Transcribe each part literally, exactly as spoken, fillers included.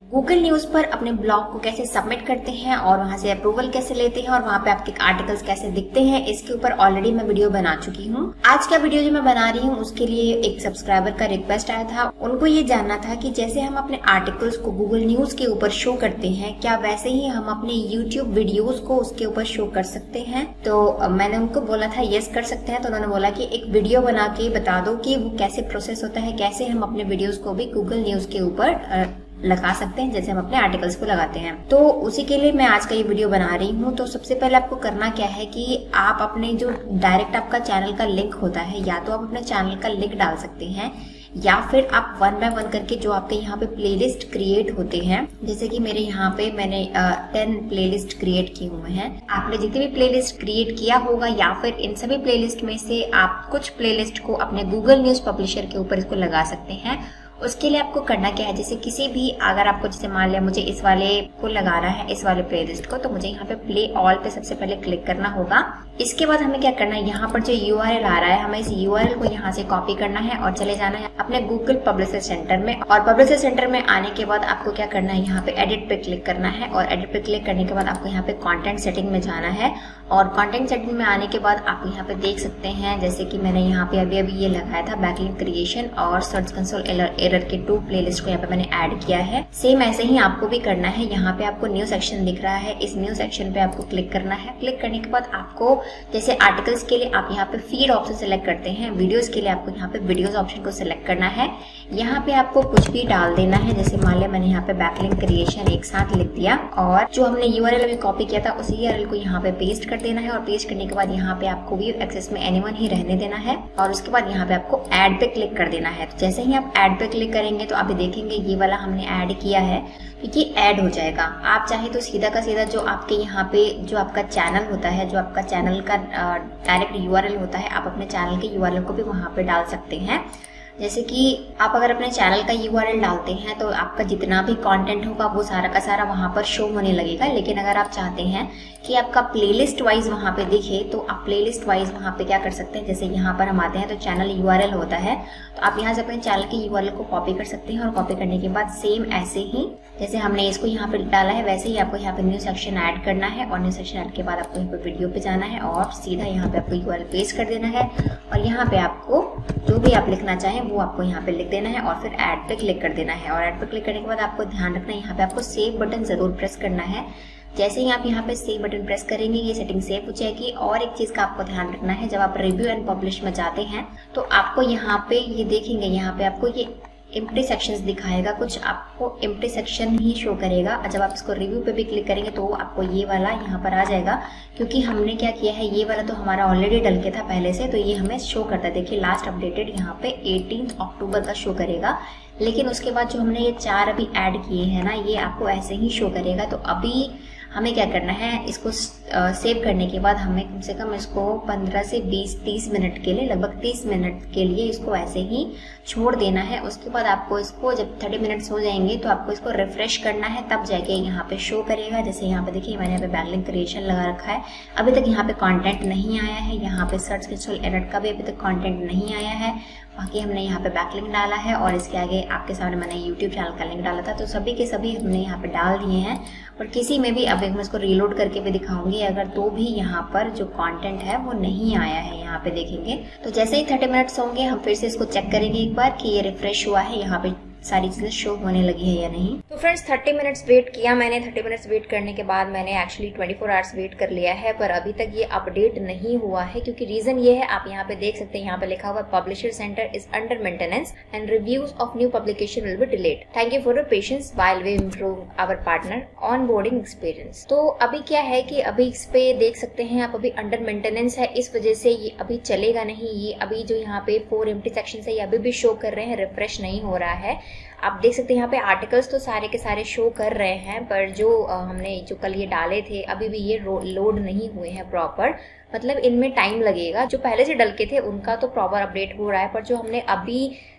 Google news पर अपने blog को कैसे सबमिट करते हैं और वहां से अप्रूवल कैसे लेते हैं और वहां पे आपके आर्टिकल्स कैसे दिखते हैं, इसके ऊपर ऑलरेडी मैं वीडियो बना चुकी हूँ। आज का वीडियो जो मैं बना रही हूँ उसके लिए एक सब्सक्राइबर का रिक्वेस्ट आया था। उनको ये जानना था कि जैसे हम अपने आर्टिकल्स को गूगल न्यूज के ऊपर शो करते हैं, क्या वैसे ही हम अपने यूट्यूब वीडियोज को उसके ऊपर शो कर सकते हैं। तो मैंने उनको बोला था यस कर सकते हैं। तो उन्होंने बोला कि एक वीडियो बना के बता दो कि वो कैसे प्रोसेस होता है, कैसे हम अपने वीडियोज को भी गूगल न्यूज के ऊपर लगा सकते हैं जैसे हम अपने आर्टिकल्स को लगाते हैं। तो उसी के लिए मैं आज का ये वीडियो बना रही हूँ। तो सबसे पहले आपको करना क्या है कि आप अपने जो डायरेक्ट आपका चैनल का लिंक होता है, या तो आप अपने चैनल का लिंक डाल सकते हैं या फिर आप वन बाय वन करके जो आपके यहाँ पे प्लेलिस्ट क्रिएट होते हैं, जैसे कि मेरे यहाँ पे मैंने टेन प्लेलिस्ट क्रिएट किए हुए हैं। आपने जितने भी प्लेलिस्ट क्रिएट किया होगा या फिर इन सभी प्लेलिस्ट में से आप कुछ प्लेलिस्ट को अपने गूगल न्यूज पब्लिशर के ऊपर इसको लगा सकते हैं। उसके लिए आपको करना क्या है, जैसे किसी भी अगर आपको जैसे मान लिया मुझे इस वाले को लगाना है, इस वाले प्लेलिस्ट को, तो मुझे यहाँ पे प्ले ऑल पे सबसे पहले क्लिक करना होगा। इसके बाद हमें क्या करना है, यहाँ पर जो यूआरएल आ रहा है हमें इस यूआरएल को यहाँ से कॉपी करना है और चले जाना है अपने गूगल पब्लिशर सेंटर में। और पब्लिशर सेंटर में आने के बाद आपको क्या करना है, यहाँ पे एडिट पे क्लिक करना है और एडिट पे क्लिक करने के बाद आपको यहाँ पे कंटेंट सेटिंग में जाना है। और कंटेंट सेटिंग में आने के बाद आप यहाँ पे देख सकते हैं, जैसे कि मैंने यहाँ पे अभी अभी ये लगाया था बैकलिंक क्रिएशन और सर्च कंसोल एरर के टू प्लेलिस्ट को यहाँ पे मैंने ऐड किया है। सेम ऐसे ही आपको भी करना है। यहाँ पे आपको न्यू सेक्शन दिख रहा है, इस न्यू सेक्शन पे आपको क्लिक करना है। क्लिक करने के बाद आपको जैसे आर्टिकल्स के लिए आप यहाँ पे फीड ऑप्शन सेलेक्ट करते हैं, वीडियोस के लिए आपको यहाँ पे वीडियोस ऑप्शन को सिलेक्ट करना है। यहाँ पे आपको कुछ भी डाल देना है, जैसे मान लिया मैंने यहाँ पे बैकलिंक क्रिएशन एक साथ लिख दिया और जो हमने यूआरएल अभी कॉपी किया था उसी यूआरएल को यहाँ पे पेस्ट कर देना है। और पेस्ट करने के बाद यहाँ पे आपको व्यू एक्सेस में एनीवन ही रहने देना है और उसके बाद यहाँ पे आपको ऐड पे क्लिक कर देना है। तो जैसे ही आप ऐड पे क्लिक करेंगे तो अभी देखेंगे ये वाला हमने ऐड किया है, क्योंकि ऐड हो जाएगा। आप चाहे तो सीधा का सीधा जो आपके यहाँ पे जो आपका चैनल होता है, जो आपका चैनल का डायरेक्ट यूआरएल होता है, आप अपने चैनल के यूआरएल को भी वहां पे डाल सकते हैं। जैसे कि आप अगर अपने चैनल का यूआरएल डालते हैं तो आपका जितना भी कंटेंट होगा वो सारा का सारा वहां पर शो होने लगेगा। लेकिन अगर आप चाहते हैं कि आपका प्लेलिस्ट वाइज वहां पे दिखे तो आप प्लेलिस्ट वाइज वहां पे क्या कर सकते हैं, जैसे यहाँ पर हम आते हैं तो चैनल यूआरएल होता है, तो आप यहाँ से अपने चैनल के यूआरएल को कॉपी कर सकते हैं। और कॉपी करने के बाद सेम ऐसे ही जैसे हमने इसको यहाँ पे डाला है वैसे ही आपको यहाँ पे न्यू सेक्शन ऐड करना है। और न्यू सेक्शन ऐड के बाद आपको यहाँ पे वीडियो पे जाना है और सीधा यहाँ पे आपको यूआरएल पेस्ट कर देना है और यहाँ पे आपको जो भी आप लिखना चाहें वो आपको यहाँ पे लिख देना है और फिर ऐड पे क्लिक कर देना है। और ऐड पे क्लिक करने के बाद आपको ध्यान रखना है, यहाँ पे आपको सेव बटन जरूर प्रेस करना है। जैसे ही आप यहाँ पे सेव बटन प्रेस करेंगे ये सेटिंग सेव हो जाएगी। और एक चीज का आपको ध्यान रखना है, जब आप रिव्यू एंड पब्लिश में जाते हैं तो आपको यहाँ पे ये देखेंगे, यहाँ पे आपको ये एम्प्टी सेक्शंस दिखाएगा, कुछ आपको एम्प्टी सेक्शन ही शो करेगा। जब आप इसको रिव्यू पे भी क्लिक करेंगे तो आपको ये वाला यहाँ पर आ जाएगा, क्योंकि हमने क्या किया है, ये वाला तो हमारा ऑलरेडी डल के था पहले से, तो ये हमें शो करता है। देखिए लास्ट अपडेटेड यहाँ पे अठारह अक्टूबर का शो करेगा, लेकिन उसके बाद जो हमने ये चार अभी ऐड किए हैं ना, ये आपको ऐसे ही शो करेगा। तो अभी हमें क्या करना है, इसको सेव करने के बाद हमें कम से कम इसको पंद्रह से बीस तीस मिनट के लिए, लगभग तीस मिनट के लिए इसको ऐसे ही छोड़ देना है। उसके बाद आपको इसको जब तीस मिनट्स हो जाएंगे तो आपको इसको रिफ्रेश करना है, तब जाके यहाँ पे शो करेगा। जैसे यहाँ पे देखिए मैंने यहाँ पे बैकलिंक क्रिएशन लगा रखा है, अभी तक यहाँ पे कंटेंट नहीं आया है। यहाँ पे सर्च कंसोल एरर का भी अभी तक कंटेंट नहीं आया है। बाकी हमने यहाँ पे बैकलिंक डाला है और इसके आगे आपके सामने मैंने यूट्यूब चैनल का लिंक डाला था, तो सभी के सभी हमने यहाँ पे डाल दिए हैं। और किसी में भी अब मैं इसको रीलोड करके भी दिखाऊंगी, अगर तो भी यहाँ पर जो कंटेंट है वो नहीं आया है, यहाँ पे देखेंगे। तो जैसे ही तीस मिनट्स होंगे हम फिर से इसको चेक करेंगे एक बार कि ये रिफ्रेश हुआ है, यहाँ पे सारी चीजें शो होने लगी है या नहीं। तो फ्रेंड्स तीस मिनट्स वेट किया मैंने। तीस मिनट्स वेट करने के बाद मैंने एक्चुअली चौबीस आवर्स वेट कर लिया है, पर अभी तक ये अपडेट नहीं हुआ है। क्योंकि रीजन ये है, आप यहाँ पे देख सकते हैं, यहाँ पे लिखा हुआ publisher centre is under maintenance and reviews of new publication will be delayed. Thank you for your patience while we improve our partner onboarding experience. तो अभी क्या है कि अभी इस पे देख सकते हैं आप, अभी अंडर मेंटेनेंस है, इस वजह से ये अभी चलेगा नहीं। ये अभी जो यहाँ पे फोर एम्प्टी सेक्शन है ये अभी भी शो कर रहे हैं, रिफ्रेश नहीं हो रहा है। आप देख सकते हैं यहाँ पे आर्टिकल्स तो सारे के सारे शो कर रहे हैं, पर जो आ, हमने जो कल ये डाले थे अभी भी ये लोड नहीं हुए हैं प्रॉपर, मतलब इनमें टाइम लगेगा। जो पहले से डल के थे उनका तो प्रॉपर अपडेट हो रहा है, पर जो हमने अभी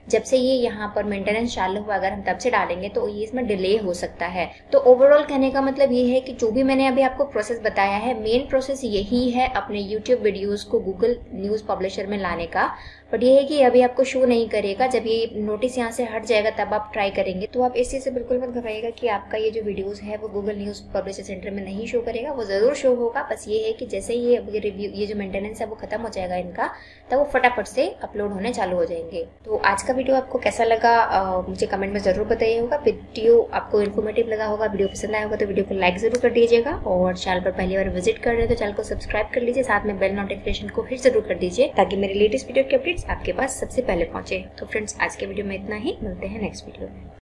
जब से ये यहाँ पर मेंटेनेंस चालू हुआ, अगर हम तब से डालेंगे तो ये इसमें डिले हो सकता है। तो ओवरऑल कहने का मतलब ये है कि जो भी मैंने अभी आपको प्रोसेस बताया है, मेन प्रोसेस यही है अपने यूट्यूब वीडियोस को गूगल न्यूज पब्लिशर में लाने का। बट ये है कि अभी आपको शो नहीं करेगा, जब ये नोटिस यहाँ से हट जाएगा तब आप ट्राई करेंगे। तो आप इस चीज से बिल्कुल मत घबराइएगा कि आपका ये जो वीडियोस है वो गूगल न्यूज पब्लिशर सेंटर में नहीं शो करेगा, वो जरूर शो होगा। बस ये है कि जैसे ये ये रिव्यू ये जो मेंटेनेंस है वो खत्म हो जाएगा इनका, तब वो फटाफट से अपलोड होने चालू हो जाएंगे। तो आज का वीडियो आपको कैसा लगा आ, मुझे कमेंट में जरूर बताइएगा। वीडियो आपको इन्फॉर्मेटिव लगा होगा, वीडियो पसंद आया होगा तो वीडियो को लाइक जरूर कर दीजिएगा, और चैनल पर पहली बार विजिट कर रहे हैं तो चैनल को सब्सक्राइब कर लीजिए, साथ में बेल नोटिफिकेशन को फिर जरूर कर दीजिए ताकि मेरे लेटेस्ट वीडियो के अपडेट्स आपके पास सबसे पहले पहुंचे। तो फ्रेंड्स, आज के वीडियो में इतना ही, मिलते हैं नेक्स्ट वीडियो में।